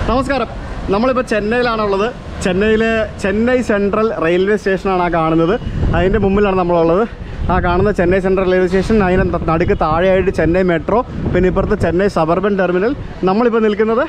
നമസ്കാരം. നമ്മളിപ്പോൾ ചെന്നൈയിലാണുള്ളത്. Chennai central railway സ്റ്റേഷനാണ് ആ കാണുന്നത്. അതിൻ്റെ മുമ്പിലാണ് നമ്മളുള്ളത്. ആ കാണുന്ന ചെന്നൈ സെൻട്രൽ റെയിൽവേ സ്റ്റേഷൻ, അതിന് നടുക്ക് താഴെയായിട്ട് ചെന്നൈ മെട്രോ, പിന്നെ ഇപ്പുറത്ത് ചെന്നൈ സബർബൻ ടെർമിനൽ. നമ്മളിപ്പോൾ നിൽക്കുന്നത്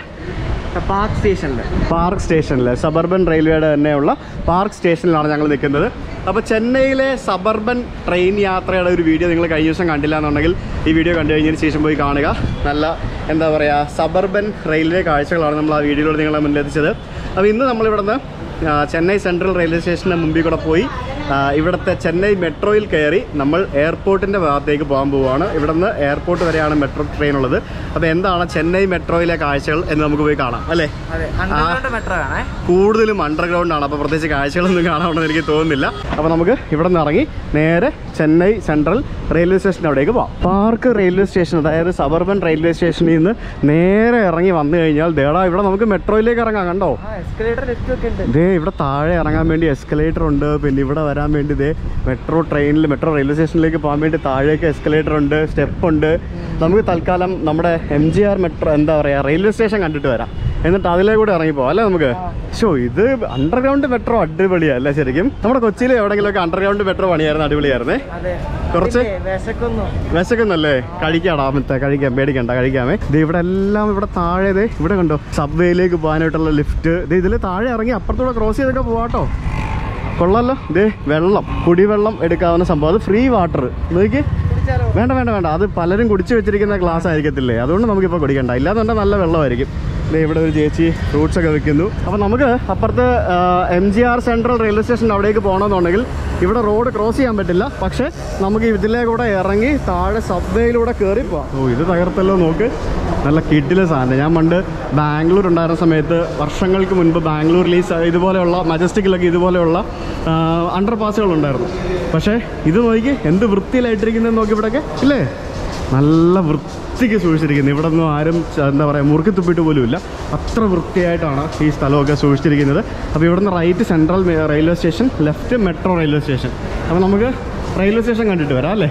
പാർക്ക് സ്റ്റേഷനിൽ സബർബൻ റെയിൽവേയുടെ തന്നെയുള്ള പാർക്ക് സ്റ്റേഷനിലാണ് ഞങ്ങൾ നിൽക്കുന്നത്. അപ്പോൾ ചെന്നൈയിലെ സബർബൻ ട്രെയിൻ യാത്രയുടെ ഒരു വീഡിയോ നിങ്ങൾ കഴിഞ്ഞ ദിവസം കണ്ടില്ല എന്നുണ്ടെങ്കിൽ ഈ വീഡിയോ കണ്ടു കഴിഞ്ഞതിന് ശേഷം പോയി കാണുക. നല്ല എന്താ പറയുക, സബർബൻ റെയിൽവേ കാഴ്ചകളാണ് നമ്മൾ ആ വീഡിയോയിലൂടെ നിങ്ങളെ മുന്നിലെത്തിച്ചത്. അപ്പോൾ ഇന്ന് നമ്മളിവിടുന്ന് ചെന്നൈ സെൻട്രൽ റെയിൽവേ സ്റ്റേഷൻ്റെ മുമ്പിൽ കൂടെ പോയി ഇവിടുത്തെ ചെന്നൈ മെട്രോയിൽ കയറി നമ്മൾ എയർപോർട്ടിൻ്റെ ഭാഗത്തേക്ക് പോകാൻ പോവുകയാണ്. ഇവിടുന്ന് എയർപോർട്ട് വരെയാണ് മെട്രോ ട്രെയിൻ ഉള്ളത്. അപ്പോൾ എന്താണ് ചെന്നൈ മെട്രോയിലെ കാഴ്ചകൾ എന്ന് നമുക്ക് പോയി കാണാം അല്ലേ? കൂടുതലും അണ്ടർഗ്രൗണ്ടാണ്, അപ്പോൾ പ്രത്യേകിച്ച് കാഴ്ചകളൊന്നും കാണാമെന്ന് എനിക്ക് തോന്നുന്നില്ല. അപ്പോൾ നമുക്ക് ഇവിടെ നിന്ന് ഇറങ്ങി നേരെ ചെന്നൈ സെൻട്രൽ റെയിൽവേ സ്റ്റേഷൻ അവിടേക്ക് പോകാം. പാർക്ക് റെയിൽവേ സ്റ്റേഷൻ, അതായത് സബർബൻ റെയിൽവേ സ്റ്റേഷനിൽ നിന്ന് നേരെ ഇറങ്ങി വന്നു കഴിഞ്ഞാൽ ദേടാ ഇവിടെ നമുക്ക് മെട്രോയിലേക്ക് ഇറങ്ങാം. കണ്ടോ, ദേ ഇവിടെ താഴെ ഇറങ്ങാൻ വേണ്ടി എസ്കലേറ്റർ ഉണ്ട്. പിന്നെ ഇവിടെ വരാൻ വേണ്ടി ദേ മെട്രോ റെയിൽവേ സ്റ്റേഷനിലേക്ക് പോകാൻ വേണ്ടി താഴേക്ക് എസ്കലേറ്റർ ഉണ്ട്, സ്റ്റെപ്പ് ഉണ്ട്. നമുക്ക് തൽക്കാലം നമ്മുടെ MGR മെട്രോ എന്താ പറയുക റെയിൽവേ സ്റ്റേഷൻ കണ്ടിട്ട് വരാം, എന്നിട്ട് അതിലേ കൂടെ ഇറങ്ങിപ്പോവാം അല്ലേ നമുക്ക്. ഇത് അണ്ടർഗ്രൗണ്ട് മെട്രോ അടിപൊളിയാണ് അല്ലേ? ശരിക്കും നമ്മുടെ കൊച്ചിയിൽ എവിടെയെങ്കിലുമൊക്കെ അണ്ടർഗ്രൗണ്ട് മെട്രോ പണിയായിരുന്നു, അടിപൊളിയായിരുന്നേ. കുറച്ച് വിശക്കുന്നല്ലേ? കഴിക്കാം, പേടിക്കണ്ട, കഴിക്കാമേ. ഇത് ഇവിടെ എല്ലാം ഇവിടെ താഴെ ഇവിടെ കണ്ടോ, സബ്വേയിലേക്ക് പോകാനായിട്ടുള്ള ലിഫ്റ്റ്. ഇതിൽ താഴെ ഇറങ്ങി അപ്പുറത്തൂടെ ക്രോസ് ചെയ്തൊക്കെ പോവാട്ടോ. കൊള്ളാമല്ലോ. വെള്ളം, കുടിവെള്ളം എടുക്കാവുന്ന സംഭവം. അത് ഫ്രീ വാട്ടർ. നോക്കി, വേണ്ട, അത് പലരും കുടിച്ചു വെച്ചിരിക്കുന്ന ഗ്ലാസ് ആയിരിക്കത്തില്ലേ, അതുകൊണ്ട് നമുക്കിപ്പോൾ കുടിക്കണ്ട. ഇല്ലാന്നുണ്ടെങ്കിൽ നല്ല വെള്ളമായിരിക്കും. ഇവിടെ ഒരു ചേച്ചി ഫ്രൂട്ട്സ് ഒക്കെ വെക്കുന്നു. അപ്പോൾ നമുക്ക് അപ്പുറത്ത് MGR സെൻട്രൽ റെയിൽവേ സ്റ്റേഷൻ അവിടേക്ക് പോകണമെന്നുണ്ടെങ്കിൽ ഇവിടെ റോഡ് ക്രോസ് ചെയ്യാൻ പറ്റില്ല. പക്ഷേ നമുക്ക് ഇതിലേ കൂടെ ഇറങ്ങി താഴെ സബ്വേയിലൂടെ കയറി പോവാം. ഇത് തകർത്തല്ലോ, നോക്ക്, നല്ല കിഡിലെ സാധനം. ഞാൻ പണ്ട് ബാംഗ്ലൂർ ഉണ്ടായിരുന്ന സമയത്ത് വർഷങ്ങൾക്ക് മുൻപ് ബാംഗ്ലൂരിൽ ഇതുപോലെയുള്ള മജസ്റ്റിക്കിലൊക്കെ ഇതുപോലെയുള്ള അണ്ടർ പാസുകളുണ്ടായിരുന്നു. പക്ഷേ ഇത് നോക്കി എന്ത് വൃത്തിയിലായിട്ടിരിക്കുന്നതെന്ന് നോക്കി ഇവിടെയൊക്കെ ഇല്ലേ, നല്ല വൃത്തിക്ക് സൂക്ഷിച്ചിരിക്കുന്നത്. ഇവിടെ ഒന്നും ആരും എന്താ പറയുക മുറുക്കി തുപ്പിട്ട് പോലും ഇല്ല, അത്ര വൃത്തിയായിട്ടാണ് ഈ സ്ഥലമൊക്കെ സൂക്ഷിച്ചിരിക്കുന്നത്. അപ്പോൾ ഇവിടുന്ന് right central railway station, left metro railway station. അപ്പോൾ നമുക്ക് റെയിൽവേ സ്റ്റേഷൻ കണ്ടിട്ട് വരാം അല്ലേ?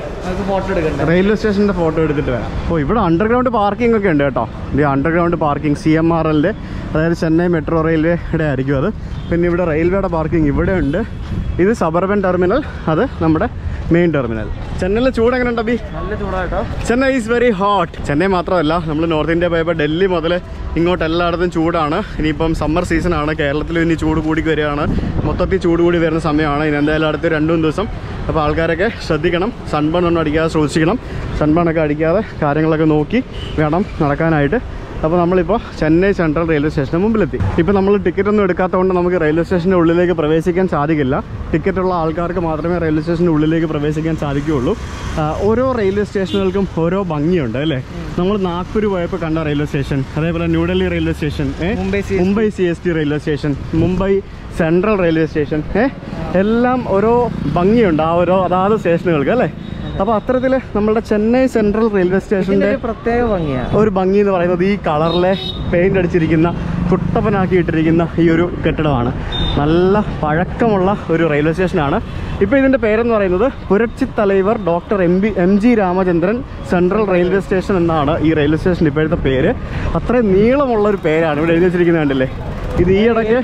റെയിൽവേ സ്റ്റേഷൻ്റെ ഫോട്ടോ എടുത്തിട്ട് വരാം. അപ്പോൾ ഇവിടെ അണ്ടർഗ്രൗണ്ട് പാർക്കിംഗ് ഒക്കെ ഉണ്ട് കേട്ടോ. ഇത് അണ്ടർഗ്രൗണ്ട് പാർക്കിംഗ് CMRLൻ്റെ, അതായത് ചെന്നൈ മെട്രോ റെയിൽവേയുടെ ആയിരിക്കും അത്. പിന്നെ ഇവിടെ റെയിൽവേയുടെ പാർക്കിംഗ് ഇവിടെ ഉണ്ട്. ഇത് സബർബൻ ടെർമിനൽ, അത് നമ്മുടെ മെയിൻ ടെർമിനൽ. ചെന്നൈയിലെ ചൂട് എങ്ങനെ ഉണ്ട് അബി? നല്ല ചൂടാട്ടോ. Chennai is very hot. Chennai മാത്രമല്ല, നമ്മൾ നോർത്ത് ഇന്ത്യ പോയപ്പോൾ ഡൽഹി മുതൽ ഇങ്ങോട്ട് എല്ലായിടത്തും ചൂടാണ്. ഇനിയിപ്പം സമ്മർ സീസണാണ്, കേരളത്തിൽ ഇനി ചൂട് കൂടി വരികയാണ്, മൊത്തത്തിൽ ചൂട് കൂടി വരുന്ന സമയമാണ് ഇനി എന്തായാലും അടുത്ത 2 ദിവസം. അപ്പോൾ ആൾക്കാരൊക്കെ ശ്രദ്ധിക്കണം, സൺബേൺ ഒന്നും അടിക്കാതെ സൂക്ഷിക്കണം. സൺബേണൊക്കെ അടിക്കാതെ കാര്യങ്ങളൊക്കെ നോക്കി വേണം നടക്കാനായിട്ട്. അപ്പോൾ നമ്മളിപ്പോൾ ചെന്നൈ സെൻട്രൽ റെയിൽവേ സ്റ്റേഷന് മുമ്പിലെത്തി. ഇപ്പോൾ നമ്മൾ ടിക്കറ്റ് ഒന്നും എടുക്കാത്തതുകൊണ്ട് നമുക്ക് റെയിൽവേ സ്റ്റേഷൻ്റെ ഉള്ളിലേക്ക് പ്രവേശിക്കാൻ സാധിക്കില്ല. ടിക്കറ്റുള്ള ആൾക്കാർക്ക് മാത്രമേ റെയിൽവേ സ്റ്റേഷൻ്റെ ഉള്ളിലേക്ക് പ്രവേശിക്കാൻ സാധിക്കുകയുള്ളൂ. ഓരോ റെയിൽവേ സ്റ്റേഷനുകൾക്കും ഓരോ ഭംഗിയുണ്ട് അല്ലേ? നമ്മൾ നാഗ്പൂർ പോയപ്പോൾ കണ്ട റെയിൽവേ സ്റ്റേഷൻ, അതേപോലെ New Delhi railway station, Mumbai CST railway station, Mumbai central railway station, എല്ലാം ഓരോ ഭംഗിയുണ്ട് അതാത് സ്റ്റേഷനുകൾക്ക് അല്ലേ? അപ്പോൾ അത്തരത്തിൽ നമ്മുടെ ചെന്നൈ സെൻട്രൽ റെയിൽവേ സ്റ്റേഷൻ്റെ പ്രത്യേക ഒരു ഭംഗി എന്ന് പറയുന്നത് ഈ കളറിലെ പെയിൻ്റ് അടിച്ചിരിക്കുന്ന കുട്ടപ്പനാക്കിയിട്ടിരിക്കുന്ന ഈ ഒരു കെട്ടിടമാണ്. നല്ല പഴക്കമുള്ള ഒരു റെയിൽവേ സ്റ്റേഷനാണ്. ഇപ്പോൾ ഇതിൻ്റെ പേരെന്ന് പറയുന്നത് Puratchi Thalaivar doctor MG Ramachandran central railway station എന്നാണ് ഈ റെയിൽവേ സ്റ്റേഷൻ ഇപ്പോഴത്തെ പേര്. അത്രയും നീളമുള്ളൊരു പേരാണ് ഇവിടെ എഴുതി വെച്ചിരിക്കുന്നത് കണ്ടില്ലേ? ഇത് ഈ ഇടയ്ക്ക്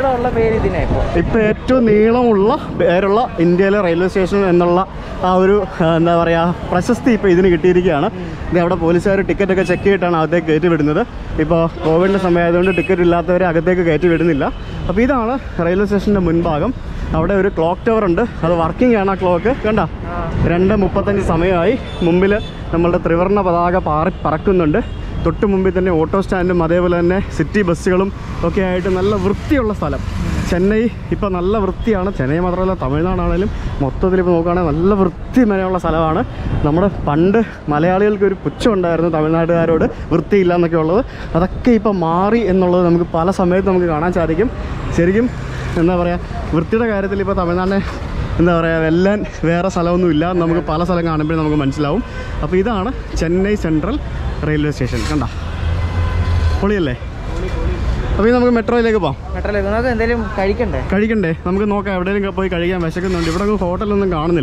ഇപ്പോൾ ഏറ്റവും നീളമുള്ള പേരുള്ള ഇന്ത്യയിലെ റെയിൽവേ സ്റ്റേഷൻ എന്നുള്ള ആ ഒരു എന്താ പറയുക പ്രശസ്തി ഇപ്പോൾ ഇതിന് കിട്ടിയിരിക്കുകയാണ്. ഇത് അവിടെ പോലീസുകാർ ടിക്കറ്റൊക്കെ ചെക്ക് ചെയ്തിട്ടാണ് അകത്തേക്ക് കയറ്റി വിടുന്നത്. ഇപ്പോൾ കോവിഡിൻ്റെ സമയമായതുകൊണ്ട് ടിക്കറ്റ് ഇല്ലാത്തവരെ അകത്തേക്ക് കയറ്റി വിടുന്നില്ല. അപ്പോൾ ഇതാണ് റെയിൽവേ സ്റ്റേഷൻ്റെ മുൻഭാഗം. അവിടെ ഒരു ക്ലോക്ക് ടവർ ഉണ്ട്, അത് വർക്കിംഗ് ആണ്. ആ ക്ലോക്ക് കണ്ട 2:35 സമയമായി. മുമ്പിൽ നമ്മളുടെ ത്രിവർണ്ണ പതാക പറക്കുന്നുണ്ട്. തൊട്ട് മുമ്പിൽ തന്നെ ഓട്ടോ സ്റ്റാൻഡും അതേപോലെ തന്നെ സിറ്റി ബസ്സുകളും ഒക്കെ ആയിട്ട് നല്ല വൃത്തിയുള്ള സ്ഥലം. ചെന്നൈ ഇപ്പോൾ നല്ല വൃത്തിയാണ്. ചെന്നൈ മാത്രമല്ല, തമിഴ്നാടാണേലും മൊത്തത്തിൽ ഇപ്പോൾ നോക്കുകയാണെങ്കിൽ നല്ല വൃത്തി മെനയുള്ള സ്ഥലമാണ്. നമ്മുടെ പണ്ട് മലയാളികൾക്ക് ഒരു പുച്ഛം ഉണ്ടായിരുന്നു തമിഴ്നാട്ടുകാരോട്, വൃത്തിയില്ല എന്നൊക്കെ ഉള്ളത്. അതൊക്കെ ഇപ്പോൾ മാറി എന്നുള്ളത് നമുക്ക് പല സമയത്ത് നമുക്ക് കാണാൻ സാധിക്കും. ശരിക്കും എന്താ പറയുക, വൃത്തിയുടെ കാര്യത്തിൽ ഇപ്പോൾ തമിഴ്നാടിനെ എന്താ പറയുക എല്ലാം വേറെ സ്ഥലമൊന്നുമില്ല, നമുക്ക് പല സ്ഥലം കാണുമ്പോഴേ നമുക്ക് മനസ്സിലാവും. അപ്പോൾ ഇതാണ് ചെന്നൈ സെൻട്രൽ റെയിൽവേ സ്റ്റേഷൻ. കണ്ട പൊളിയല്ലേ? അപ്പോൾ നമുക്ക് മെട്രോയിലേക്ക് പോകാം. എന്തെങ്കിലും കഴിക്കണ്ടേ? നമുക്ക് നോക്കാം, എവിടെയെങ്കിലും പോയി കഴിക്കാൻ വിശക്കുന്നുണ്ട്. ഇവിടെ ഹോട്ടലൊന്നും കാണുന്നില്ല.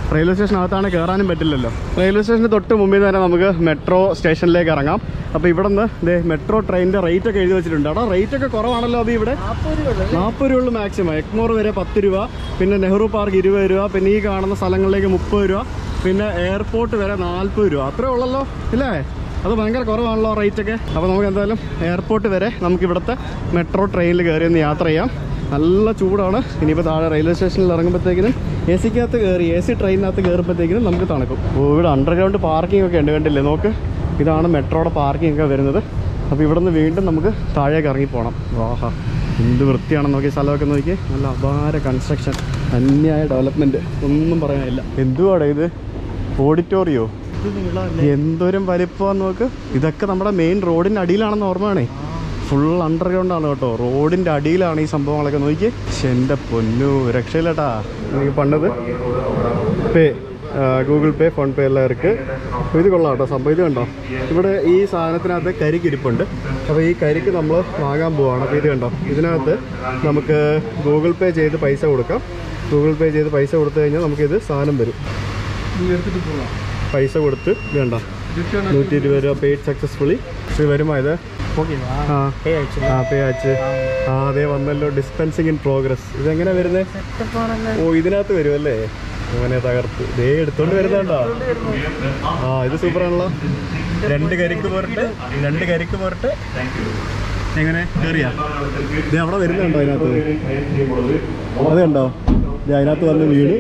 റെയിൽവേ സ്റ്റേഷനകത്താണ് കയറാനും പറ്റില്ലല്ലോ. റെയിൽവേ സ്റ്റേഷന് തൊട്ട് മുമ്പിൽ തന്നെ നമുക്ക് മെട്രോ സ്റ്റേഷനിലേക്ക് ഇറങ്ങാം. അപ്പോൾ ഇവിടെ നിന്ന് മെട്രോ ട്രെയിനിൻ്റെ റേറ്റ് ഒക്കെ എഴുതി വെച്ചിട്ടുണ്ട്. അവിടെ റേറ്റ് ഒക്കെ കുറവാണല്ലോ. അത് ഇവിടെ 40 രൂപ മാക്സിമം. എക്മോർ വരെ 10 രൂപ, പിന്നെ നെഹ്റു പാർക്ക് 20 രൂപ, പിന്നെ ഈ കാണുന്ന സ്ഥലങ്ങളിലേക്ക് 30 രൂപ, പിന്നെ എയർപോർട്ട് വരെ 40 രൂപ. അത്രേ ഉള്ളല്ലോ ഇല്ലേ? അത് ഭയങ്കര കുറവാണല്ലോ റേറ്റൊക്കെ. അപ്പോൾ നമുക്ക് എന്തായാലും എയർപോർട്ട് വരെ നമുക്ക് ഇവിടുത്തെ മെട്രോ ട്രെയിനിൽ കയറി ഒന്ന് യാത്ര ചെയ്യാം. നല്ല ചൂടാണ്. ഇനിയിപ്പോൾ താഴെ റെയിൽവേ സ്റ്റേഷനിൽ ഇറങ്ങുമ്പോഴത്തേക്കിനും AC കയറി AC ട്രെയിനിനകത്ത് കയറുമ്പോഴത്തേക്കിനും നമുക്ക് തണുക്കും. ഇവിടെ അണ്ടർഗ്രൗണ്ട് പാർക്കിംഗ് ഒക്കെ ഉണ്ട്, കണ്ടില്ലേ? നോക്ക്, ഇതാണ് മെട്രോയുടെ പാർക്കിംഗ് ഒക്കെ വരുന്നത്. അപ്പോൾ ഇവിടെ നിന്ന് വീണ്ടും നമുക്ക് താഴേക്ക് ഇറങ്ങി പോകണം. വാഹാ, എന്ത് വൃത്തിയാണെന്ന് നോക്കി, സ്ഥലമൊക്കെ നോക്കി. നല്ല അപാര കൺസ്ട്രക്ഷൻ, അന്യായ ഡെവലപ്മെൻറ്റ്, ഒന്നും പറയാനില്ല. എന്തുവാടെ ഇത്? ഓഡിറ്റോറിയോ? എന്തോരം വലിപ്പമാണെന്ന് നോക്ക്. ഇതൊക്കെ നമ്മുടെ മെയിൻ റോഡിൻ്റെ അടിയിലാണെന്ന് ഓർമ്മയാണേ. ഫുൾ അണ്ടർഗ്രൗണ്ട് ആണ് കേട്ടോ, റോഡിൻ്റെ അടിയിലാണ് ഈ സംഭവങ്ങളൊക്കെ. നോക്കി, എൻ്റെ പൊന്നു, രക്ഷയില്ലട്ടാ. എനിക്ക് പണ്ടത് ഗൂഗിൾ പേ, ഫോൺ പേ എല്ലാം ഇருக்கு. ഇത് കൊള്ളാം കേട്ടോ സംഭവം. ഇത് കണ്ടോ, ഇവിടെ ഈ സാധനത്തിനകത്ത് കരിക്കിരിപ്പുണ്ട്. അപ്പോൾ ഈ കരിക്ക് നമ്മൾ വാങ്ങാൻ പോവാണ്. അപ്പോൾ ഇത് കണ്ടോ, ഇതിനകത്ത് നമുക്ക് ഗൂഗിൾ പേ ചെയ്ത് പൈസ കൊടുക്കാം. ഗൂഗിൾ പേ ചെയ്ത് പൈസ കൊടുത്തു കഴിഞ്ഞാൽ നമുക്കിത് സാധനം വരും. പൈസ കൊടുത്ത് ഇത് കണ്ടോ, 120 രൂപ പെയ്ഡ് സക്സസ്ഫുള്ളി. ഇത് വരുമ്പോൾ ഇത് പേ അയച്ച് അതേ വന്നല്ലോ. Dispensing in progress. ഇതെങ്ങനെ വരുന്നത്? ഓ, ഇതിനകത്ത് വരുമല്ലേ? അങ്ങനെ തകർത്ത് ദേ എടുത്തോണ്ട് വരുന്നുണ്ടോ? ഇത് സൂപ്പറാണല്ലോ. 2 കരിക്ക് പോരട്ടെ. എങ്ങനെ കയറിയാ? ഇത് അവിടെ വരുന്നുണ്ടോ? അതിനകത്ത് അത് കണ്ടോ, അതിനകത്ത് വന്ന് വീട്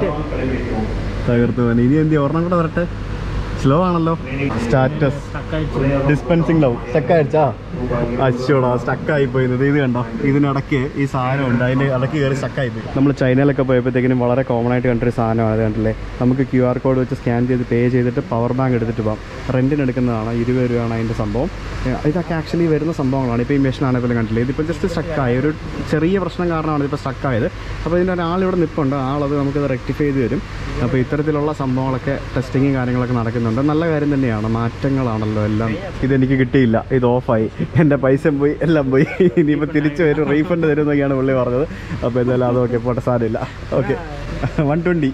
തകർത്ത് പോകാൻ. ഇനി എന്ത് ഒരെണ്ണം കൂടെ വരട്ടെ. സ്ലോ ആണല്ലോ. സ്റ്റാറ്റസ് ഡിസ്പെൻസിങ് ലവ് സ്റ്റക്കായിട്ടാ. അച്ചോടാ, സ്റ്റക്കായി പോയിരുന്നത്. ഇത് കണ്ടോ, ഇതിനിടയ്ക്ക് ഈ സാധനമുണ്ട്, അതിൻ്റെ ഇടയ്ക്ക് കയറി സ്റ്റക്കായിപ്പോയി. നമ്മൾ ചൈനയിലൊക്കെ പോയപ്പോഴത്തേക്കിനും വളരെ കോമൺ ആയിട്ട് കണ്ടൊരു സാധനമാണ്. അത് കണ്ടില്ലേ? നമുക്ക് QR കോഡ് വെച്ച് സ്കാൻ ചെയ്ത് പേ ചെയ്തിട്ട് പവർ ബാങ്ക് എടുത്തിട്ട് പോകാം. റെൻറ്റിന് എടുക്കുന്നതാണ്. 20 രൂപയാണ് അതിൻ്റെ സംഭവം. ഇതൊക്കെ ആക്ച്വലി വരുന്ന സംഭവങ്ങളാണ്. ഇപ്പോൾ ഈ മെഷീൻ ആണെങ്കിലും കണ്ടില്ലേ, ഇതിപ്പോൾ ജസ്റ്റ് സ്റ്റക്കായി, ഒരു ചെറിയ പ്രശ്നം കാരണമാണ് ഇതിപ്പോൾ സ്റ്റക്കായത്. അപ്പോൾ ഇതിൻ്റെ ഒരാളിവിടെ നിൽപ്പുണ്ട്, ആളത് നമുക്കത് റെക്ടിഫൈ ചെയ്ത് തരും. അപ്പോൾ ഇത്തരത്തിലുള്ള സംഭവങ്ങളൊക്കെ ടെസ്റ്റിങ്ങും കാര്യങ്ങളൊക്കെ നടക്കുന്നുണ്ട്. നല്ല കാര്യം തന്നെയാണ്, മാറ്റങ്ങളാണല്ലോ എല്ലാം. ഇതെനിക്ക് കിട്ടിയില്ല, ഇത് ഓഫായി, എൻ്റെ പൈസ പോയി, എല്ലാം പോയി. ഇനിയിപ്പോൾ തിരിച്ച് വരും, റീഫണ്ട് തരും എന്നൊക്കെയാണ് പുള്ളി പറഞ്ഞത്. അപ്പോൾ എന്തായാലും അതൊക്കെ പോട്ടെ, സാരമില്ല. ഓക്കെ, 120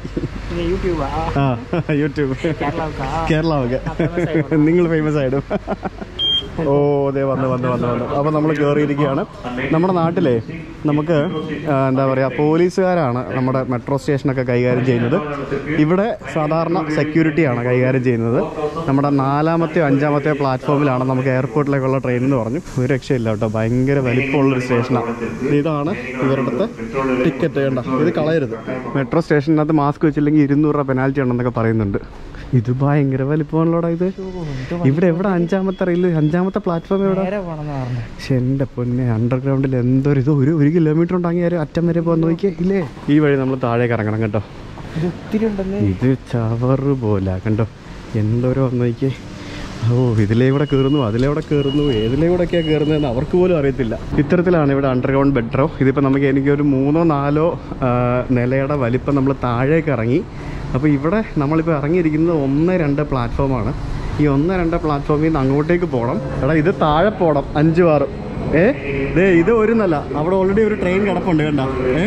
യൂട്യൂബ് കേരള ഒക്കെ നിങ്ങൾ ഫേമസ് ആയിടും. ഓ, അതെ, വന്നു. അപ്പോൾ നമ്മൾ കയറിയിരിക്കുകയാണ്. നമ്മുടെ നാട്ടിലെ നമുക്ക് എന്താ പറയുക, പോലീസുകാരാണ് നമ്മുടെ മെട്രോ സ്റ്റേഷനൊക്കെ കൈകാര്യം ചെയ്യുന്നത്. ഇവിടെ സാധാരണ സെക്യൂരിറ്റിയാണ് കൈകാര്യം ചെയ്യുന്നത്. നമ്മുടെ 4-മത്തെയോ 5-മത്തെയോ പ്ലാറ്റ്ഫോമിലാണ് നമുക്ക് എയർപോർട്ടിലേക്കുള്ള ട്രെയിൻ എന്ന് പറഞ്ഞു. ഒരു രക്ഷയില്ല കേട്ടോ, ഭയങ്കര വലിപ്പമുള്ളൊരു സ്റ്റേഷനാണ്. ഇതാണ് ഇവരുടെ ടിക്കറ്റ്. കണ്ട, ഇത് കളയരുത്. മെട്രോ സ്റ്റേഷനകത്ത് മാസ്ക് വെച്ചില്ലെങ്കിൽ 200 രൂപ പെനാൽറ്റി ഉണ്ടെന്നൊക്കെ പറയുന്നുണ്ട്. ഇത് ഭയങ്കര വലിപ്പമാണല്ലോടാ. ഇത് ഇവിടെ എവിടെ? 5-മത്തെ റെയിൽവേ, 5-മത്തെ പ്ലാറ്റ്ഫോം എവിടെ? പക്ഷെ എൻ്റെ പൊന്നെ, അണ്ടർഗ്രൗണ്ടിൽ എന്തൊരു ഇത്. 1 കിലോമീറ്റർ ഉണ്ടെങ്കിൽ അറ്റം വരെ പോകാൻ നോക്കിയേ ഇല്ലേ? ഈ വഴി നമ്മൾ താഴേക്ക് ഇറങ്ങണം കേട്ടോ. ഇത് ചവറ് പോലെ കണ്ടോ, എന്തോരോ നോക്കിയേ. ഓ, ഇതിലേക്കൂടെ കയറുന്നു, അതിലേക്കൂടെ കയറുന്നു, ഏതിലേക്കൂടെയൊക്കെയാണ് കയറുന്നതെന്ന് അവർക്ക് പോലും അറിയത്തില്ല. ഇത്തരത്തിലാണ് ഇവിടെ അണ്ടർഗ്രൗണ്ട് മെട്രോ. ഇതിപ്പോൾ എനിക്കൊരു 3-4 നിലയുടെ വലിപ്പം നമ്മൾ താഴേക്ക് ഇറങ്ങി. അപ്പോൾ ഇവിടെ നമ്മളിപ്പോൾ ഇറങ്ങിയിരിക്കുന്നത് 1-2 പ്ലാറ്റ്ഫോമാണ്. ഈ 1-2 പ്ലാറ്റ്ഫോമിൽ നിന്ന് അങ്ങോട്ടേക്ക് പോകണം. എടാ, ഇത് താഴെ പോകണം 5-6. ഇത് ഒരു നില. അവിടെ ഓൾറെഡി ഒരു ട്രെയിൻ കിടപ്പുണ്ട് കണ്ട.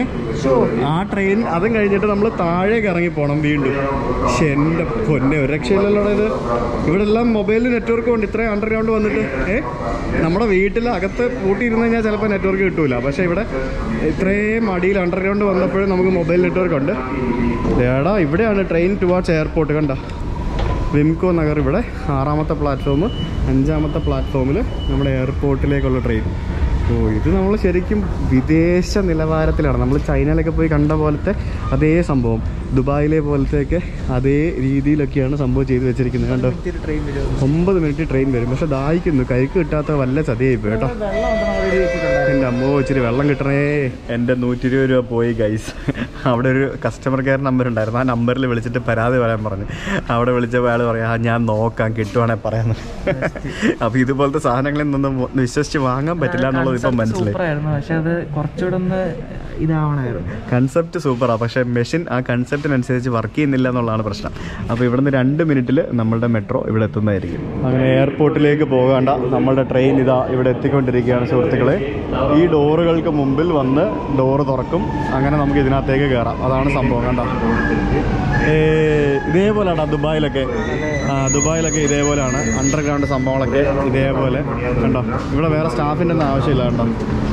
ആ ട്രെയിൻ അതും കഴിഞ്ഞിട്ട് നമ്മൾ താഴേക്ക് ഇറങ്ങി പോകണം വീണ്ടും. പക്ഷെ എൻ്റെ പൊന്നെ, ഒരു രക്ഷയില്ലല്ലോ ഇത്. ഇവിടെ എല്ലാം മൊബൈലിൽ നെറ്റ്വർക്ക് ഉണ്ട്. ഇത്രയും അണ്ടർഗ്രൗണ്ട് വന്നിട്ട് നമ്മുടെ വീട്ടിൽ അകത്ത് പൂട്ടിയിരുന്ന് കഴിഞ്ഞാൽ ചിലപ്പോൾ നെറ്റ്വർക്ക് കിട്ടൂല. പക്ഷേ ഇവിടെ ഇത്രയും അടിയിൽ അണ്ടർഗ്രൗണ്ട് വന്നപ്പോഴും നമുക്ക് മൊബൈൽ നെറ്റ്വർക്ക് ഉണ്ട്. എടാ, ഇവിടെയാണ് ട്രെയിൻ ടുവാർഡ്സ് എയർപോർട്ട്. കണ്ട, വിംകോ നഗർ. ഇവിടെ 6-മത്തെ പ്ലാറ്റ്ഫോം, 5-മത്തെ പ്ലാറ്റ്ഫോമിൽ നമ്മുടെ എയർപോർട്ടിലേക്കുള്ള ട്രെയിൻ. ഓ, ഇത് നമ്മൾ ശരിക്കും വിദേശ നിലവാരത്തിലാണ്. നമ്മൾ ചൈനയിലൊക്കെ പോയി കണ്ട പോലത്തെ അതേ സംഭവം, ദുബായിലെ പോലത്തെയൊക്കെ അതേ രീതിയിലൊക്കെയാണ് സംഭവം ചെയ്ത് വെച്ചിരിക്കുന്നത്. കണ്ടോ, 9 മിനിറ്റ് ട്രെയിൻ വരും. പക്ഷെ ദാഹിക്കുന്നു, കൈക്ക് കിട്ടാത്ത വല്ല ചതിയായി പോയി കേട്ടോ. എൻ്റെ അമ്മോ, ഇച്ചിരി വെള്ളം കിട്ടണേ. എൻ്റെ 120 രൂപ പോയി ഗൈസ്. അവിടെ ഒരു കസ്റ്റമർ കെയർ നമ്പർ ഉണ്ടായിരുന്നു. ആ നമ്പറിൽ വിളിച്ചിട്ട് പരാതി പറയാൻ പറഞ്ഞു. അവിടെ വിളിച്ചപ്പോൾ അയാൾ പറയാം, ഞാൻ നോക്കാം, കിട്ടുവാണെങ്കിൽ പറയാമെന്ന്. അപ്പോൾ ഇതുപോലത്തെ സാധനങ്ങളിൽ നിന്നൊന്നും വിശ്വസിച്ച് വാങ്ങാൻ പറ്റില്ല എന്നുള്ളത് ഇപ്പം മനസ്സിലായി. പക്ഷെ അത് കുറച്ചുകൂടെ ഒന്ന് ഇതാവണമായിരുന്നു. കൺസെപ്റ്റ് സൂപ്പറാണ്, പക്ഷേ മെഷീൻ ആ കൺസെപ്റ്റിനനുസരിച്ച് വർക്ക് ചെയ്യുന്നില്ല എന്നുള്ളതാണ് പ്രശ്നം. അപ്പോൾ ഇവിടുന്ന് 2 മിനിറ്റിൽ നമ്മളുടെ മെട്രോ ഇവിടെ എത്തുന്നതായിരിക്കും. അങ്ങനെ എയർപോർട്ടിലേക്ക് പോകേണ്ട നമ്മളുടെ ട്രെയിൻ ഇതാ ഇവിടെ എത്തിക്കൊണ്ടിരിക്കുകയാണ് സുഹൃത്തുക്കളെ. ഈ ഡോറുകൾക്ക് മുമ്പിൽ വന്ന് ഡോറ് തുറക്കും. അങ്ങനെ നമുക്ക് ഇതിനകത്തേക്ക് കയറാം. അതാണ് സംഭവം. കണ്ടോ, ഇതേപോലെയാണ് ദുബായിലൊക്കെ. ദുബായിലൊക്കെ ഇതേപോലെയാണ് അണ്ടർഗ്രൗണ്ട് സംഭവങ്ങളൊക്കെ ഇതേപോലെ. കണ്ടോ, ഇവിടെ വേറെ സ്റ്റാഫിൻ്റെ ഒന്നും ആവശ്യമില്ല. കണ്ടോ,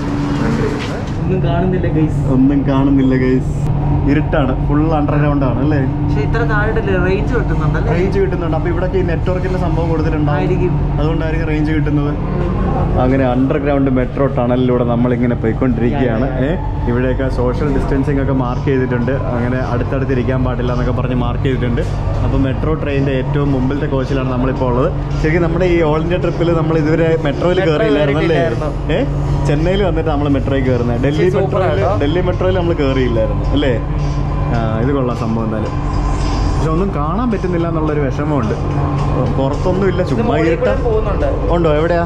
ഒന്നും കാണുന്നില്ല ഗൈസ്. ഇരുട്ടാണ്, ഫുൾ അണ്ടർഗ്രൗണ്ട് ആണ് അല്ലേ. റേഞ്ച് കിട്ടുന്നുണ്ട്. അപ്പൊ ഇവിടെ ഈ നെറ്റ്വർക്കിന്റെ സംഭവം കൊടുത്തിട്ടുണ്ടാവും, അതുകൊണ്ടായിരിക്കും റേഞ്ച് കിട്ടുന്നത്. അങ്ങനെ അണ്ടർഗ്രൗണ്ട് മെട്രോ ടണലിലൂടെ നമ്മളിങ്ങനെ പോയിക്കൊണ്ടിരിക്കുകയാണ്. ഇവിടെയൊക്കെ സോഷ്യൽ ഡിസ്റ്റൻസിങ് ഒക്കെ മാർക്ക് ചെയ്തിട്ടുണ്ട്. അങ്ങനെ അടുത്തടുത്ത് ഇരിക്കാൻ പാടില്ല എന്നൊക്കെ പറഞ്ഞ് മാർക്ക് ചെയ്തിട്ടുണ്ട്. അപ്പോൾ മെട്രോ ട്രെയിനിൻ്റെ ഏറ്റവും മുമ്പിലത്തെ കോച്ചിലാണ് നമ്മളിപ്പോൾ ഉള്ളത്. ശരിക്കും നമ്മുടെ ഈ ഓൾ ഇന്ത്യ ട്രിപ്പിൽ നമ്മൾ ഇതുവരെ മെട്രോയിൽ കയറിയില്ലായിരുന്നു അല്ലേ. ചെന്നൈയിൽ വന്നിട്ട് നമ്മൾ മെട്രോയിൽ കയറുന്നത്. ഡൽഹി മെട്രോയിൽ നമ്മൾ കയറിയില്ലായിരുന്നു അല്ലേ. ഇത് കൊള്ളാം സംഭവം. എന്തായാലും പക്ഷെ ഒന്നും കാണാൻ പറ്റുന്നില്ല എന്നുള്ളൊരു വിഷമമുണ്ട്. പുറത്തൊന്നും ഇല്ല, ചുമ്മാ ഉണ്ടോ? എവിടെയാ?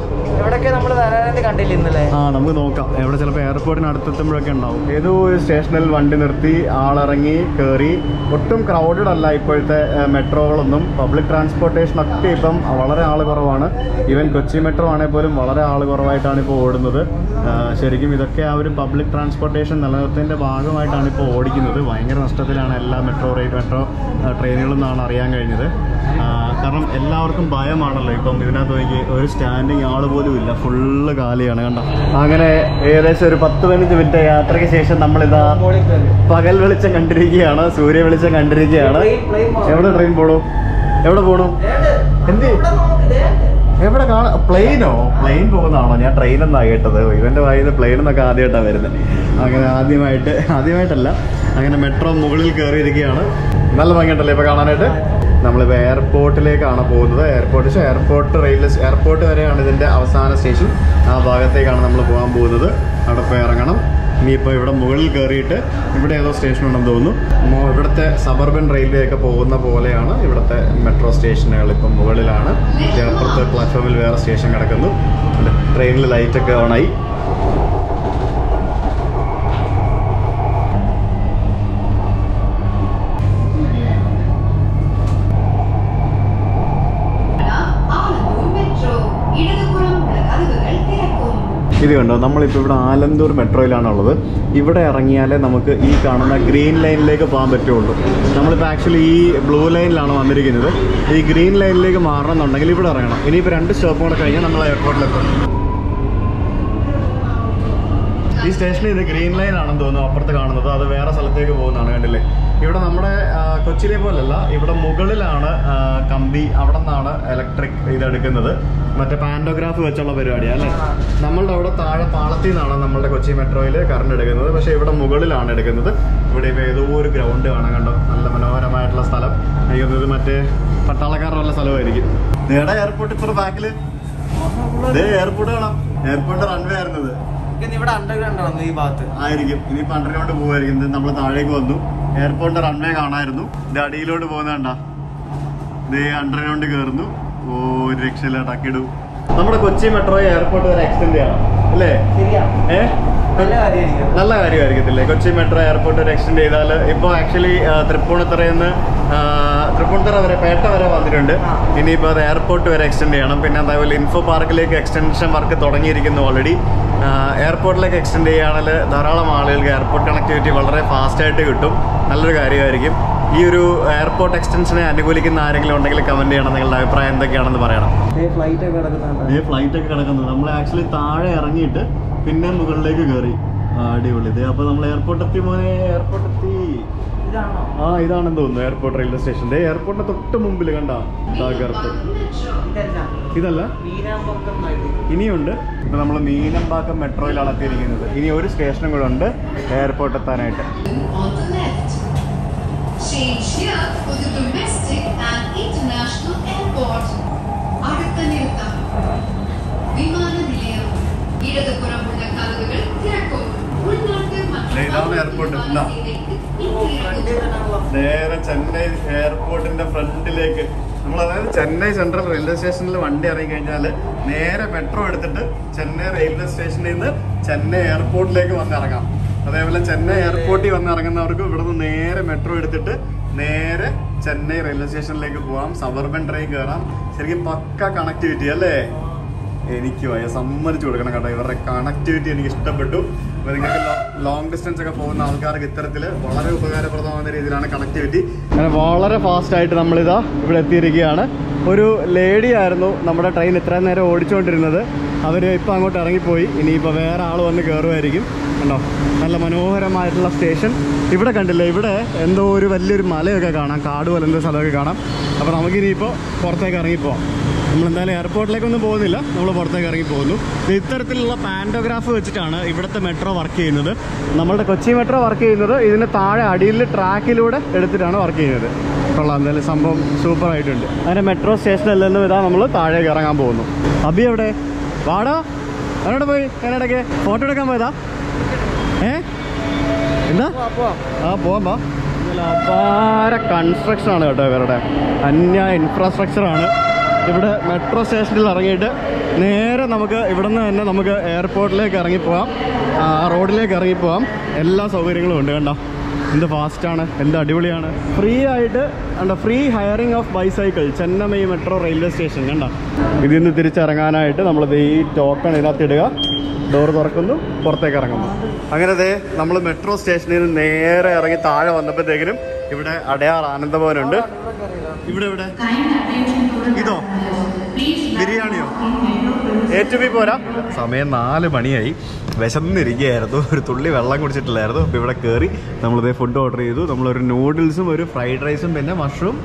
നമുക്ക് നോക്കാം. എവിടെ ചിലപ്പോൾ എയർപോർട്ടിന് അടുത്തെത്തുമ്പോഴൊക്കെ ഉണ്ടാവും. ഏതോ ഒരു സ്റ്റേഷനിൽ വണ്ടി നിർത്തി ആളിറങ്ങി കയറി. ഒട്ടും ക്രൗഡഡ് അല്ല ഇപ്പോഴത്തെ മെട്രോകളൊന്നും. പബ്ലിക് ട്രാൻസ്പോർട്ടേഷനൊക്കെ ഇപ്പം വളരെ ആൾ കുറവാണ്. ഈവൻ കൊച്ചി മെട്രോ ആണെങ്കിൽ പോലും വളരെ ആൾ കുറവായിട്ടാണ് ഇപ്പോൾ ഓടുന്നത്. ശരിക്കും ഇതൊക്കെ ആ ഒരു പബ്ലിക് ട്രാൻസ്പോർട്ടേഷൻ നിലനിർത്തുന്നതിൻ്റെ ഭാഗമായിട്ടാണ് ഇപ്പോൾ ഓടിക്കുന്നത്. ഭയങ്കര നഷ്ടത്തിലാണ് എല്ലാ മെട്രോ ട്രെയിനുകളെന്നാണ് അറിയാൻ കഴിഞ്ഞത്. കാരണം എല്ലാവർക്കും ഭയമാണല്ലോ ഇപ്പം. ഇതിനകത്ത് നോക്കി ഒരു സ്റ്റാൻഡിങ് ആൾ പോലും ഇല്ല, ഫുള്ള് കാലിയാണ്. കണ്ടോ, അങ്ങനെ ഏകദേശം ഒരു 10-15 മിനിറ്റ് യാത്രയ്ക്ക് ശേഷം നമ്മളിതാ പകൽ വെളിച്ചം കണ്ടിരിക്കുകയാണ്, സൂര്യ വെളിച്ചം കണ്ടിരിക്കുകയാണ്. എവിടെ ട്രെയിൻ പോണു? എവിടെ പോണു? എന്ത് എവിടെ കാണാം? പ്ലെയിൻ പോകുന്നതാണോ? ഞാൻ ട്രെയിൻ എന്നാണ് കേട്ടത്. ഇവൻ്റെ വായിന്ന് പ്ലെയിൻ എന്നൊക്കെ ആദ്യമായിട്ടാണ് വരുന്നത്. അങ്ങനെ ആദ്യമായിട്ടല്ല. അങ്ങനെ മെട്രോ മുകളിൽ കയറിയിരിക്കുകയാണ്. നല്ല ഭംഗിയുണ്ടല്ലേ ഇപ്പോൾ കാണാനായിട്ട്. നമ്മളിപ്പോൾ എയർപോർട്ടിലേക്കാണ് പോകുന്നത്. എയർപോർട്ട് വരെയാണ് ഇതിൻ്റെ അവസാന സ്റ്റേഷൻ. ആ ഭാഗത്തേക്കാണ് നമ്മൾ പോകാൻ പോകുന്നത്. അവിടെ പോയി ഇറങ്ങണം. ഇനിയിപ്പോൾ ഇവിടെ മുകളിൽ കയറിയിട്ട് ഇവിടെ ഏതോ സ്റ്റേഷൻ ഉണ്ടെന്ന് തോന്നുന്നു. ഇവിടുത്തെ സബർബൻ റെയിൽവേ ഒക്കെ പോകുന്ന പോലെയാണ് ഇവിടുത്തെ മെട്രോ സ്റ്റേഷനുകൾ. ഇപ്പം മുകളിലാണ്. അപ്പുറത്തെ പ്ലാറ്റ്ഫോമിൽ വേറെ സ്റ്റേഷൻ കിടക്കുന്നു. ട്രെയിനിൽ ലൈറ്റൊക്കെ ഓണായി. ഇത് കണ്ടോ, നമ്മളിപ്പോൾ ഇവിടെ ആലന്തൂർ മെട്രോയിലാണുള്ളത്. ഇവിടെ ഇറങ്ങിയാലേ നമുക്ക് ഈ കാണുന്ന ഗ്രീൻ ലൈനിലേക്ക് പോകാൻ പറ്റുള്ളൂ. നമ്മളിപ്പോൾ ആക്ച്വലി ഈ ബ്ലൂ ലൈനിലാണ് വന്നിരിക്കുന്നത്. ഈ ഗ്രീൻ ലൈനിലേക്ക് മാറണമെന്നുണ്ടെങ്കിൽ ഇവിടെ ഇറങ്ങണം. ഇനിയിപ്പോൾ 2 സ്റ്റോപ്പ് കൂടെ കഴിഞ്ഞാൽ നമ്മൾ എയർപോർട്ടിലെത്തും. ഈ സ്റ്റേഷനിൽ ഇത് ഗ്രീൻ ലൈൻ ആണെന്ന് തോന്നുന്നു. അപ്പുറത്ത് കാണുന്നത് അത് വേറെ സ്ഥലത്തേക്ക് പോകുന്നതാണ്. കണ്ടില്ലേ, ഇവിടെ നമ്മുടെ കൊച്ചിയിലെ പോലല്ല. ഇവിടെ മുകളിലാണ് കമ്പി, അവിടെ നിന്നാണ് ഇലക്ട്രിക് ഇതെടുക്കുന്നത്. മറ്റേ പാൻഡോഗ്രാഫ് വെച്ചുള്ള പരിപാടിയാണ് അല്ലേ. നമ്മളുടെ അവിടെ താഴെ പാളത്തിൽ നിന്നാണ് നമ്മളുടെ കൊച്ചി മെട്രോയിൽ കറണ്ട് എടുക്കുന്നത്. പക്ഷേ ഇവിടെ മുകളിലാണ് എടുക്കുന്നത്. ഇവിടെ ഇപ്പോൾ ഏതോ ഒരു ഗ്രൗണ്ട് കാണാൻ. കണ്ടോ, നല്ല മനോഹരമായിട്ടുള്ള സ്ഥലം. എനിക്ക് തോന്നുന്നത് മറ്റേ പട്ടാളക്കാരുടെ സ്ഥലമായിരിക്കും. നേടാ എയർപോർട്ട് ഇത്ര ബാക്കിൽ എയർപോർട്ട് കാണാം. എയർപോർട്ട് റൺവേ ആയിരുന്നത് ഈ ഭാഗത്ത് ആയിരിക്കും. ഇനിയിപ്പോൾ അണ്ടർഗ്രൗണ്ട് പോകുമായിരിക്കും. നമ്മൾ താഴേക്ക് വന്നു. എയർപോർട്ടിന്റെ റൺവേ കാണായിരുന്നു. ഇത് അടിയിലോട്ട് പോകുന്നതണ്ട. ഇത് അണ്ടർഗ്രൗണ്ട് കയറുന്നു. ഒരു രക്ഷയില്ല. ടക്കിടു. നമ്മുടെ കൊച്ചി മെട്രോ എയർപോർട്ട് വരെ എക്സ്റ്റെൻഡ് ചെയ്യണം അല്ലേ? നല്ല കാര്യമായിരിക്കത്തില്ലേ? കൊച്ചി മെട്രോ എയർപോർട്ട് വരെ എക്സ്റ്റെൻഡ് ചെയ്താൽ ഇപ്പോൾ ആക്ച്വലി തൃപ്പൂണിത്തുറ വരെ, പേട്ട വരെ വന്നിട്ടുണ്ട്. ഇനിയിപ്പോൾ അത് എയർപോർട്ട് വരെ എക്സ്റ്റെൻഡ് ചെയ്യണം. പിന്നെ അതേപോലെ ഇൻഫോ പാർക്കിലേക്ക് എക്സ്റ്റൻഷൻ വർക്ക് തുടങ്ങിയിരിക്കുന്നു ഓൾറെഡി. എയർപോർട്ടിലേക്ക് എക്സ്റ്റെൻഡ് ചെയ്യുകയാണെങ്കിൽ ധാരാളം ആളുകൾക്ക് എയർപോർട്ട് കണക്ടിവിറ്റി വളരെ ഫാസ്റ്റായിട്ട് കിട്ടും. നല്ലൊരു കാര്യമായിരിക്കും. ഈ ഒരു എയർപോർട്ട് എക്സ്റ്റൻഷനെ അനുകൂലിക്കുന്ന ആരെങ്കിലും ഉണ്ടെങ്കിൽ കമൻറ്റ് ചെയ്യണം. നിങ്ങളുടെ അഭിപ്രായം എന്തൊക്കെയാണെന്ന് പറയണം. ഫ്ലൈറ്റ് ഒക്കെ കിടക്കുന്നത് നമ്മൾ ആക്ച്വലി താഴെ ഇറങ്ങിയിട്ട് പിന്നെ മുകളിലേക്ക് കയറി. അടിപൊളി. ഇത് അപ്പോൾ നമ്മൾ എയർപോർട്ടെത്തി. ഇതാണെന്ന് തോന്നുന്നു എയർപോർട്ട് റെയിൽവേ സ്റ്റേഷൻ്റെ. എയർപോർട്ടിന്റെ തൊട്ട് മുമ്പിൽ കണ്ട തകർത്ത്. ഇതല്ല, ഇനിയുണ്ട്. ഇപ്പൊ നമ്മൾ മീനമ്പാക്കം മെട്രോയിലാണ് എത്തിയിരിക്കുന്നത്. ഇനി ഒരു സ്റ്റേഷനും കൂടെ ഉണ്ട് എയർപോർട്ട് എത്താനായിട്ട്. ഇതാണ് എയർപോർട്ട്. നേരെ ചെന്നൈ എയർപോർട്ടിന്റെ ഫ്രണ്ടിലേക്ക് നമ്മൾ, അതായത് ചെന്നൈ സെൻട്രൽ റെയിൽവേ സ്റ്റേഷനിൽ വണ്ടി ഇറങ്ങി കഴിഞ്ഞാൽ നേരെ മെട്രോ എടുത്തിട്ട് ചെന്നൈ റെയിൽവേ സ്റ്റേഷനിൽ നിന്ന് ചെന്നൈ എയർപോർട്ടിലേക്ക് വന്നിറങ്ങാം. അതേപോലെ ചെന്നൈ എയർപോർട്ടിൽ വന്നിറങ്ങുന്നവർക്ക് ഇവിടുന്ന് നേരെ മെട്രോ എടുത്തിട്ട് നേരെ ചെന്നൈ റെയിൽവേ സ്റ്റേഷനിലേക്ക് പോകാം. സബർബൻ ട്രെയിൻ കയറാം. ശരിക്കും പക്ക കണക്ടിവിറ്റി അല്ലേ? എനിക്ക് സമ്മതിച്ചു കൊടുക്കണം കേട്ടോ. ഇവരുടെ കണക്ടിവിറ്റി എനിക്ക് ഇഷ്ടപ്പെട്ടു. അപ്പോൾ നിങ്ങൾക്ക് ലോങ് ഡിസ്റ്റൻസ് ഒക്കെ പോകുന്ന ആൾക്കാർക്ക് ഇത്തരത്തിൽ വളരെ ഉപകാരപ്രദമാകുന്ന രീതിയിലാണ് കണക്ടിവിറ്റി. അങ്ങനെ വളരെ ഫാസ്റ്റായിട്ട് നമ്മളിതാ ഇവിടെ എത്തിയിരിക്കുകയാണ്. ഒരു ലേഡി ആയിരുന്നു നമ്മുടെ ട്രെയിൻ ഇത്രയും നേരം ഓടിച്ചുകൊണ്ടിരുന്നത്. അവർ ഇപ്പോൾ അങ്ങോട്ട് ഇറങ്ങിപ്പോയി. ഇനിയിപ്പോൾ വേറെ ആൾ വന്ന് കയറുമായിരിക്കും. കണ്ടോ, നല്ല മനോഹരമായിട്ടുള്ള സ്റ്റേഷൻ. ഇവിടെ കണ്ടില്ലേ, ഇവിടെ എന്തോ ഒരു വലിയൊരു മലയൊക്കെ കാണാം, കാട് പോലെ എന്തോ സ്ഥലമൊക്കെ കാണാം. അപ്പോൾ നമുക്കിനിയിപ്പോൾ പുറത്തേക്ക് ഇറങ്ങിപ്പോവാം. നമ്മളെന്തായാലും എയർപോർട്ടിലേക്കൊന്നും പോകുന്നില്ല, നമ്മൾ പുറത്തേക്ക് ഇറങ്ങി പോകുന്നു. ഇത്തരത്തിലുള്ള പാൻറ്റോഗ്രാഫ് വെച്ചിട്ടാണ് ഇവിടുത്തെ മെട്രോ വർക്ക് ചെയ്യുന്നത്. നമ്മളുടെ കൊച്ചി മെട്രോ വർക്ക് ചെയ്യുന്നത് ഇതിന് താഴെ അടിയിൽ ട്രാക്കിലൂടെ എടുത്തിട്ടാണ് വർക്ക് ചെയ്യുന്നത്. കൊള്ളാം, എന്തായാലും സംഭവം സൂപ്പറായിട്ടുണ്ട്. അങ്ങനെ മെട്രോ സ്റ്റേഷനിൽ നിന്നും ഇതാ നമ്മൾ താഴേക്ക് ഇറങ്ങാൻ പോകുന്നു. അബി എവിടെ? വാടാ, അവനോട് പോയി അതിനിടയ്ക്ക് ഫോട്ടോ എടുക്കാൻ പോയതാ? എന്താ? പോവാം വാ. അപാര കൺസ്ട്രക്ഷനാണ് കേട്ടോ ഇവരുടെ, അന്യായ ഇൻഫ്രാസ്ട്രക്ചറാണ്. ഇവിടെ മെട്രോ സ്റ്റേഷനിൽ ഇറങ്ങിയിട്ട് നേരെ നമുക്ക് ഇവിടെ നിന്ന് തന്നെ നമുക്ക് എയർപോർട്ടിലേക്ക് ഇറങ്ങിപ്പോവാം, റോഡിലേക്ക് ഇറങ്ങിപ്പോവാം. എല്ലാ സൗകര്യങ്ങളും ഉണ്ട്. കണ്ടോ എന്ത് ഫാസ്റ്റാണ്, എന്ത് അടിപൊളിയാണ്. ഫ്രീ ആയിട്ട് കണ്ടോ, free hiring of bicycle, Chennai metro railway station. കണ്ടോ, ഇതിൽ നിന്ന് തിരിച്ചിറങ്ങാനായിട്ട് നമ്മളിത് ഈ ടോക്കൺ ഇതിനകത്ത് ഇടുക, ഡോർ തുറക്കുന്നു, പുറത്തേക്ക് ഇറങ്ങുന്നു. അങ്ങനെ നമ്മൾ മെട്രോ സ്റ്റേഷനിൽ നിന്ന് നേരെ ഇറങ്ങി താഴെ വന്നപ്പോഴത്തേക്കിനും ഇവിടെ അടയാർ ആനന്ദഭവനുണ്ട്. ഇവിടെ ഇതോ ബിരിയാണിയോ? A2B പോരാ. സമയം 4 മണിയായി. വിശന്നിരിക്കുകയായിരുന്നു, ഒരു തുള്ളി വെള്ളം കുടിച്ചിട്ടില്ലായിരുന്നു. അപ്പോൾ ഇവിടെ കയറി നമ്മളിതേ ഫുഡ് ഓർഡർ ചെയ്തു. നമ്മളൊരു നൂഡിൽസും ഒരു ഫ്രൈഡ് റൈസും പിന്നെ മഷ്റൂം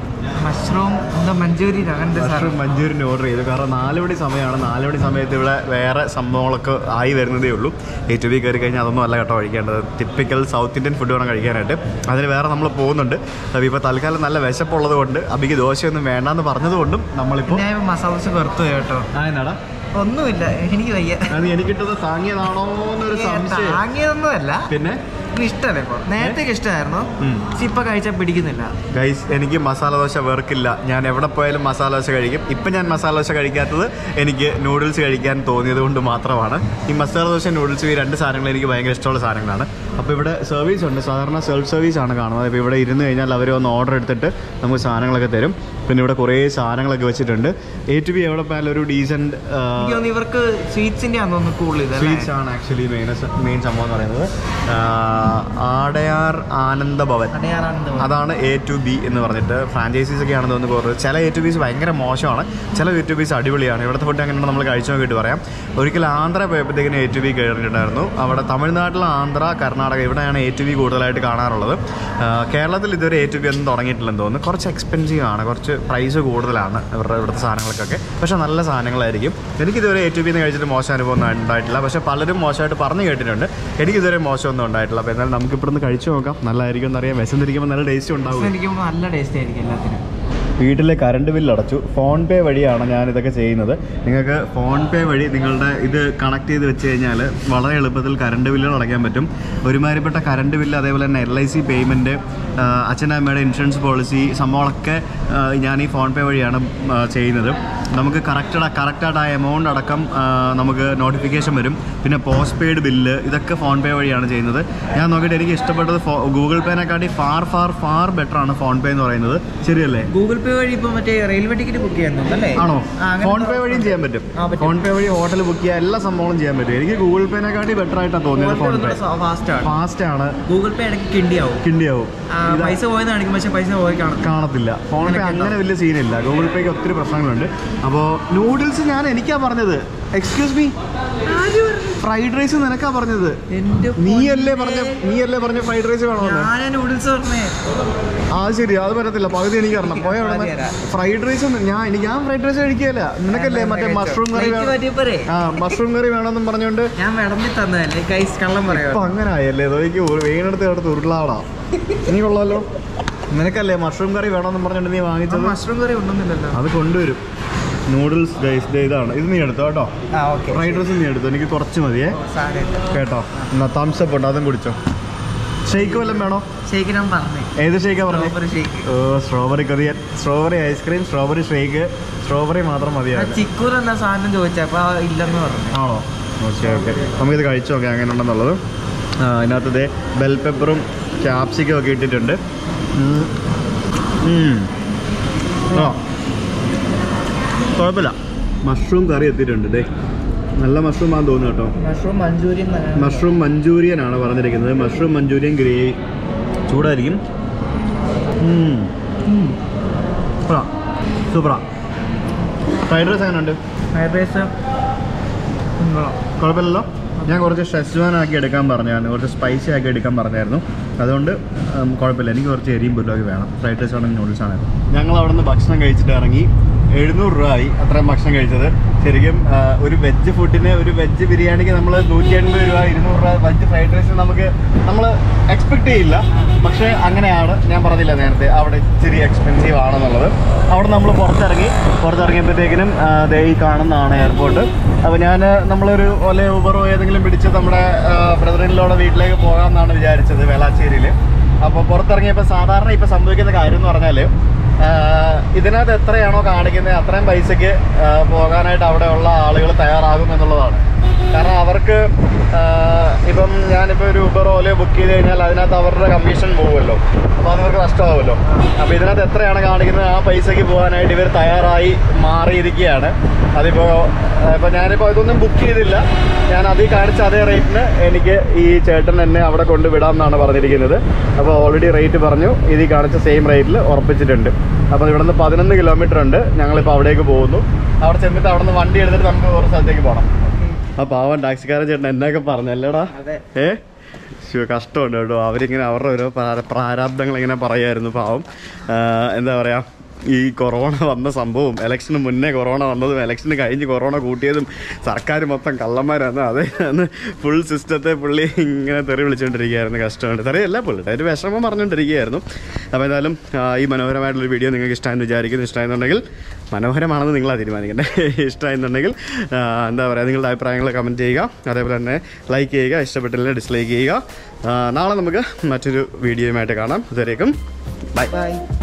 മഞ്ചൂരിയൻ ഓർഡർ ചെയ്തു. കാരണം 4 മണി സമയമാണ്. 4 മണി സമയത്ത് ഇവിടെ വേറെ സംഭവങ്ങളൊക്കെ ആയി വരുന്നതേ ഉള്ളൂ. A2B കയറി കഴിഞ്ഞാൽ അതൊന്നും അല്ല കേട്ടോ കഴിക്കേണ്ടത്. ടിപ്പിക്കൽ സൗത്ത് ഇന്ത്യൻ ഫുഡ് വേണം കഴിക്കാനായിട്ട്. അതിന് വേറെ നമ്മൾ പോകുന്നുണ്ട്. അപ്പോൾ ഇപ്പോൾ തൽക്കാലം നല്ല വിശപ്പുള്ളത് കൊണ്ട് അബിക്ക് ദോശയൊന്നും വേണ്ടാന്ന് പറഞ്ഞതുകൊണ്ടും നമ്മളിപ്പോൾ മസാല ദോശ വെറുത്തു കേട്ടോ. ആയെന്നാടാ ഒന്നുമില്ല, എനിക്ക് വയ്യ. അത് എനിക്കിട്ടത് താങ്ങിയതാണോ എന്നൊരു സംശയം. താങ്ങിയതൊന്നുമല്ല, പിന്നെ ഇഷ്ടമല്ല. ഇപ്പോൾ നേരത്തേക്ക് ഇഷ്ടമായിരുന്നു, ഇപ്പൊ കഴിച്ചാൽ പിടിക്കുന്നില്ല. ഗൈസ്, എനിക്ക് മസാല ദോശ വെറുക്കില്ല. ഞാൻ എവിടെ പോയാലും മസാല ദോശ കഴിക്കും. ഇപ്പം ഞാൻ മസാല ദോശ കഴിക്കാത്തത് എനിക്ക് നൂഡിൽസ് കഴിക്കാൻ തോന്നിയത് കൊണ്ട് മാത്രമാണ്. ഈ മസാല ദോശ, നൂഡിൽസ്, ഈ 2 സാധനങ്ങൾ എനിക്ക് ഭയങ്കര ഇഷ്ടമുള്ള സാധനങ്ങളാണ്. അപ്പോൾ ഇവിടെ സർവീസ് ഉണ്ട്. സാധാരണ സെൽഫ് സർവീസ് ആണ് കാണുന്നത്. അപ്പോൾ ഇവിടെ ഇരുന്ന് കഴിഞ്ഞാൽ അവർ ഒന്ന് ഓർഡർ എടുത്തിട്ട് നമുക്ക് സാധനങ്ങളൊക്കെ തരും. പിന്നെ ഇവിടെ കുറേ സാധനങ്ങളൊക്കെ വെച്ചിട്ടുണ്ട്. A2B എവിടെ പോയാലും ഒരു ഡീസൻറ്റ് ഇവർക്ക് സ്വീറ്റ്സിൻ്റെ ആണെന്ന് കൂടുതൽ. സ്വീറ്റ്സ് ആണ് ആക്ച്വലി മെയിൻ സംഭവം എന്ന് പറയുന്നത്. അടയാർ ആനന്ദഭവൻ, അതാണ് A2B എന്ന് പറഞ്ഞിട്ട്. ഫ്രാഞ്ചൈസീസ് ഒക്കെ ആണെന്ന് തോന്നുന്നു കുറവ്. ചില A2Bs ഭയങ്കര മോശമാണ്, ചില A2Bs അടിപൊളിയാണ്. ഇവിടുത്തെ ഫുഡ് എങ്ങനെയാണ് നമ്മൾ കഴിച്ചു നോക്കിയിട്ട് പറയാം. ഒരിക്കൽ ആന്ധ്ര പോയപ്പോഴത്തേക്കിന് A2B കയറിയിട്ടുണ്ടായിരുന്നു. അവിടെ തമിഴ്നാട്ടിൽ, ആന്ധ്ര, കർണാടക ഇവിടെയാണ് A2B കൂടുതലായിട്ട് കാണാറുള്ളത്. കേരളത്തിൽ ഇതുവരെ A2B ഒന്നും തുടങ്ങിയിട്ടില്ലെന്ന് തോന്നുന്നു. കുറച്ച് എക്സ്പെൻസീവ് ആണ്, കുറച്ച് പ്രൈസ് കൂടുതലാണ് ഇവിടുത്തെ സാധനങ്ങൾക്കൊക്കെ. പക്ഷേ നല്ല സാധനങ്ങളായിരിക്കും. എനിക്കിതുവരെ A2B എന്ന് കഴിച്ചിട്ട് മോശം അനുഭവം ഒന്നും ഉണ്ടായിട്ടില്ല. പക്ഷേ പലരും മോശമായിട്ട് പറഞ്ഞു കേട്ടിട്ടുണ്ട്. എനിക്കിതുവരെ മോശമൊന്നും ഉണ്ടായിട്ടില്ല. അപ്പോൾ എന്നാലും നമുക്കിപ്പോഴൊന്ന് കഴിച്ചു നോക്കാം. നല്ലതായിരിക്കും എന്നറിയാം. വിശന്നിരിക്കുമ്പോൾ നല്ല ടേസ്റ്റ് ഉണ്ടാവും. നല്ല ടേസ്റ്റ് ആയിരിക്കും എല്ലാത്തിനും. വീട്ടിലെ കറണ്ട് ബില്ല് അടച്ചു. ഫോൺ പേ വഴിയാണ് ഞാനിതൊക്കെ ചെയ്യുന്നത്. നിങ്ങൾക്ക് ഫോൺ പേ വഴി നിങ്ങളുടെ ഇത് കണക്ട് ചെയ്ത് വെച്ച് കഴിഞ്ഞാൽ വളരെ എളുപ്പത്തിൽ കറണ്ട് ബില്ലുകൾ അടയ്ക്കാൻ പറ്റും. ഒരുമാതിരിപ്പെട്ട കറണ്ട് ബില്ല്, അതേപോലെ തന്നെ LIC പേയ്മെൻറ്റ്, അച്ഛനമ്മയുടെ ഇൻഷുറൻസ് പോളിസി സംഭവങ്ങളൊക്കെ ഞാൻ ഈ ഫോൺ പേ വഴിയാണ് ചെയ്യുന്നത്. നമുക്ക് കറക്റ്റായിട്ട് ആ എമൗണ്ട് അടക്കം നമുക്ക് നോട്ടിഫിക്കേഷൻ വരും. പിന്നെ പോസ്റ്റ് പെയ്ഡ് ബില്ല് ഇതൊക്കെ ഫോൺ പേ വഴിയാണ് ചെയ്യുന്നത്. ഞാൻ നോക്കിയിട്ട് എനിക്ക് ഇഷ്ടപ്പെട്ടത് ഗൂഗിൾ പേനെക്കാട്ടി ഫാർ ബെറ്ററാണ് ഫോൺ പേ എന്ന് പറയുന്നത്. ശരിയല്ലേ? ഗൂഗിൾ പേ വഴി ഇപ്പോൾ മറ്റേ റെയിൽവേ ടിക്കറ്റ് ബുക്ക് ചെയ്യുന്നുണ്ടല്ലേ? ആണോ? ഫോൺ പേ വഴിയും ചെയ്യാൻ പറ്റും. ഫോൺ പേ വഴി ഹോട്ടൽ ബുക്ക് ചെയ്യുക, എല്ലാ സംഭവങ്ങളും ചെയ്യാൻ പറ്റും. എനിക്ക് ഗൂഗിൾ പേനെക്കാട്ടി ബെറ്റർ ആയിട്ടാണ് തോന്നിയത്. ഫോൺ പേ ഫാസ്റ്റ് ആണ്. ഗൂഗിൾ പേ ഇടയ്ക്ക് കിണ്ടിയാവും. പൈസ പോയെന്ന് കാണിക്കും, പക്ഷേ പൈസ പോയി കാണത്തില്ല. ഫോൺ പേ അങ്ങനെ വലിയ സീനില്ല. ഗൂഗിൾ പേക്ക് ഒത്തിരി പ്രശ്നങ്ങളുണ്ട്. അപ്പോൾ നൂഡിൽസ് എനിക്കാ പറഞ്ഞത്. എക്സ്ക്യൂസ് മീ, ഫ്രൈഡ് റൈസ് നിനക്കാ പറഞ്ഞത്. നീയല്ലേ പറഞ്ഞ ഫ്രൈഡ് റൈസ് വേണമെന്ന്. നൂഡിൽസ് പറഞ്ഞേ. ശരി, അത് പറ്റത്തില്ല. പകുതി എനിക്ക് അറിയണം. പോയ ഫ്രൈഡ് റൈസ് ഞാൻ ഫ്രൈഡ് റൈസ് കഴിക്കുകയല്ല. നിനക്കല്ലേ മറ്റേ മഷ്റൂം കറി മഷ്റൂം കറി വേണമെന്നും പറഞ്ഞോണ്ട് ഞാൻ വിളമ്പി തന്നതല്ലേ. കള്ളം പറയാം. അപ്പൊ അങ്ങനെ ആയല്ലേ? എനിക്ക് വീണെടുത്ത് അടുത്ത് ഉരുളാടാ. നീ കൊള്ളാലോ. നിനക്കല്ലേ മഷ്റൂം കറി വേണമെന്നും പറഞ്ഞോണ്ട് നീ വാങ്ങിച്ചത്. മഷ്റൂം കറി ഉണ്ടെന്നില്ലല്ലോ. അത് കൊണ്ടുവരും. നൂഡിൽസ് ഗൈസ്, ഇതാണ്. ഇത് നീ എടുത്തോ കേട്ടോ. ഫ്രൈഡ് റൈസ് നീ എടുത്തോ. എനിക്ക് കുറച്ച് മതിയേ കേട്ടോ. എന്നാ തംസപ്പ് ഉണ്ട്, അതും കുടിച്ചോ. ഷെയ്ക്ക് വല്ലതും വേണോ? ഷെയ്ക്ക് ഞാൻ പറഞ്ഞു. ഏത് ഷെയ്ക്കാ പറഞ്ഞു? Strawberry Korean, strawberry ice cream, strawberry shake, strawberry മാത്രം മതിയാണ്. ചിക്കൂർ എന്നാ സാധനം ചോദിച്ചപ്പോൾ ഇല്ലെന്ന് പറഞ്ഞു. ആണോ? ഓക്കെ. നമുക്കിത് കഴിച്ചു നോക്കാം എങ്ങനെ ഉണ്ടെന്നുള്ളത്. അതിനകത്ത് ഇതേ ബെൽ പെപ്പറും ക്യാപ്സിക്കും ഒക്കെ ഇട്ടിട്ടുണ്ട്. കുഴപ്പമില്ല. മഷ്റൂം കറി എത്തിയിട്ടുണ്ട്. നല്ല മഷ്റൂം ആണെന്ന് തോന്നുന്നു കേട്ടോ. മഷ്റൂം മഞ്ചൂരിയൻ ആണ് പറഞ്ഞിരിക്കുന്നത്. മഷ്റൂം മഞ്ചൂരിയൻ ഗ്രേവി ചൂടായിരിക്കും. സൂപ്പറാ. ഫ്രൈഡ് റൈസ് എങ്ങനെ ഉണ്ട്? ഫ്രൈഡ് റൈസ് കുഴപ്പമില്ലല്ലോ. ഞാൻ കുറച്ച് ഷെസ്വാൻ ആക്കി എടുക്കാൻ പറഞ്ഞായിരുന്നു, കുറച്ച് സ്പൈസി ആക്കി എടുക്കാൻ പറഞ്ഞായിരുന്നു. അതുകൊണ്ട് കുഴപ്പമില്ല. എനിക്ക് കുറച്ച് എരിയും പുല്ലൊക്കെ വേണം. ഫ്രൈഡ് റൈസ് ആണെങ്കിൽ നൂഡിൽസ് ആണായിരുന്നു. ഞങ്ങൾ അവിടെ നിന്ന് ഭക്ഷണം കഴിച്ചിട്ട് ഇറങ്ങി. 700 രൂപ ആയി അത്രയും ഭക്ഷണം കഴിച്ചത്. ശരിക്കും ഒരു വെജ് ഫുഡിന്, ഒരു വെജ് ബിരിയാണിക്ക് നമ്മൾ 180 രൂപ 200 രൂപ വെജ് ഫ്രൈഡ് റൈസിന് നമ്മൾ എക്സ്പെക്ട് ചെയ്യില്ല. പക്ഷേ അങ്ങനെയാണ്. ഞാൻ പറഞ്ഞില്ല നേരത്തെ അവിടെ ഇച്ചിരി എക്സ്പെൻസീവ് ആണെന്നുള്ളത്. അവിടെ നമ്മൾ പുറത്തിറങ്ങിയപ്പോഴത്തേക്കിനും ഈ കാണുന്നതാണ് എയർപോർട്ട്. അപ്പോൾ നമ്മളൊരു ഊബറോ ഏതെങ്കിലും പിടിച്ച് നമ്മുടെ ബ്രദറിൻലോടെ വീട്ടിലേക്ക് പോകാമെന്നാണ് വിചാരിച്ചത് വേളാച്ചേരിയിൽ. അപ്പോൾ പുറത്തിറങ്ങിയപ്പോൾ സാധാരണ ഇപ്പോൾ സംഭവിക്കുന്ന കാര്യം എന്ന് പറഞ്ഞാൽ ഇതിനകത്ത് എത്രയാണോ കാണിക്കുന്നത് അത്രയും പൈസയ്ക്ക് പോകാനായിട്ട് അവിടെയുള്ള ആളുകൾ തയ്യാറാകും എന്നുള്ളതാണ്. കാരണം അവർക്ക് ഇപ്പം ഞാനിപ്പോൾ ഒരു ഊബർ ഓലയോ ബുക്ക് ചെയ്ത് കഴിഞ്ഞാൽ അതിനകത്ത് അവരുടെ കമ്മീഷൻ പോകുമല്ലോ. അപ്പോൾ അതവർക്ക് നഷ്ടമാവുമല്ലോ. അപ്പോൾ ഇതിനകത്ത് എത്രയാണ് കാണിക്കുന്നത് ആ പൈസയ്ക്ക് പോകാനായിട്ട് ഇവർ തയ്യാറായി മാറിയിരിക്കുകയാണ്. ഇപ്പോൾ ഞാനിപ്പോൾ ഇതൊന്നും ബുക്ക് ചെയ്തില്ല. ഞാൻ അതിൽ കാണിച്ച അതേ റേറ്റിന് എനിക്ക് ഈ ചേട്ടൻ എന്നെ അവിടെ കൊണ്ടുവിടാം എന്നാണ് പറഞ്ഞിരിക്കുന്നത്. അപ്പോൾ ഓൾറെഡി റേറ്റ് പറഞ്ഞു. ഇതിൽ കാണിച്ച സെയിം റേറ്റിൽ ഉറപ്പിച്ചിട്ടുണ്ട്. അപ്പോൾ ഇവിടെ നിന്ന് 11 കിലോമീറ്റർ ഉണ്ട്. ഞങ്ങളിപ്പോൾ അവിടേക്ക് പോകുന്നു. അവിടെ ചെന്നിട്ട് അവിടെ നിന്ന് വണ്ടി എടുത്തിട്ട് നമുക്ക് വേറെ സ്ഥലത്തേക്ക് പോകണം. ആ പാവം ടാക്സിക്കാരൻ ചേട്ടൻ എന്നൊക്കെ പറഞ്ഞല്ലേടാ. കഷ്ടമുണ്ട് കേട്ടോ. അവരിങ്ങനെ അവരുടെ ഓരോ പ്രാരാബ്ദങ്ങൾ ഇങ്ങനെ പറയായിരുന്നു. പാവം എന്താ പറയുക, ഈ കൊറോണ വന്ന സംഭവം, ഇലക്ഷന് മുന്നേ കൊറോണ വന്നതും ഇലക്ഷന് കഴിഞ്ഞ് കൊറോണ കൂട്ടിയതും സർക്കാർ മൊത്തം കള്ളന്മാരാണ്. അന്ന് ഫുൾ സിസ്റ്റത്തെ പുള്ളി ഇങ്ങനെ തെറി വിളിച്ചുകൊണ്ടിരിക്കുകയായിരുന്നു. കഷ്ടമുണ്ട്. തെറിയല്ല, പുള്ളിയുടെ ഒരു വിഷമം പറഞ്ഞുകൊണ്ടിരിക്കുകയായിരുന്നു. അപ്പോൾ എന്തായാലും ഈ മനോഹരമായിട്ടുള്ളൊരു വീഡിയോ നിങ്ങൾക്ക് ഇഷ്ടമായെന്ന് വിചാരിക്കുന്നു. ഇഷ്ടമായെന്നുണ്ടെങ്കിൽ, മനോഹരമാണെന്ന് നിങ്ങളാണ് തീരുമാനിക്കണ്ടേ. ഇഷ്ടമായെന്നുണ്ടെങ്കിൽ എന്താ പറയുക, നിങ്ങളുടെ അഭിപ്രായങ്ങൾ കമൻറ്റ് ചെയ്യുക. അതേപോലെ തന്നെ ലൈക്ക് ചെയ്യുക. ഇഷ്ടപ്പെട്ടില്ലെങ്കിൽ ഡിസ്ലൈക്ക് ചെയ്യുക. നാളെ നമുക്ക് മറ്റൊരു വീഡിയോയുമായിട്ട് കാണാം. അതുവരേക്കും ബൈ.